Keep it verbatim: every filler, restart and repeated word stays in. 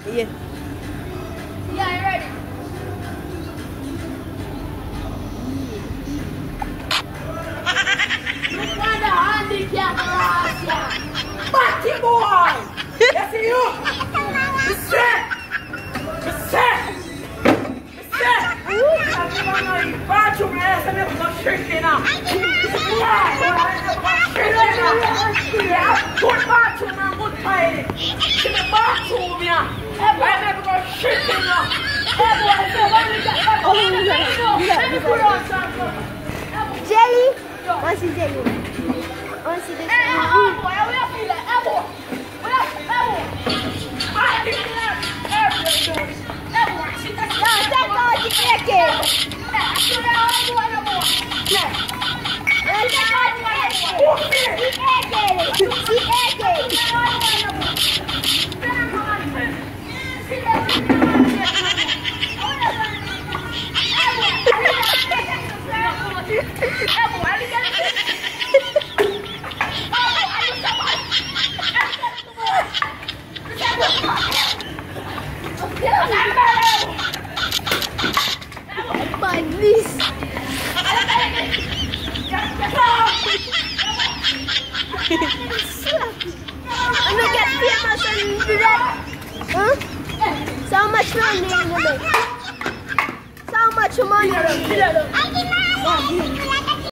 Yeah. Yeah, you ready? Manda handicap Malaysia. Mati boy! That's you! Besar! Besar! Besar! Aku mana baju mereka ni bukan syaitan ah. Wah, syaitan ah. Ya, buat baju mambut pai. Kita baju ni ah. Eh, mereka bukan syaitan ah. Eh, buat sebab ni tak tahu. Ini kurang sangat. Jelly? What's the jelly? What's the Eh, eh, boy, aku nak pilih. Eh, boy. Eh, eh, boy. Mati ni lah. Eh, boy. Eh, boy. Kita Não, tá bom de aqui. Eh, aku dah aku ada boy. Eh. Não, tá bom de aqui. De aqui. De aqui. Manis. Ano get dia masuk berat? Huh? So much money in the bank. So much money.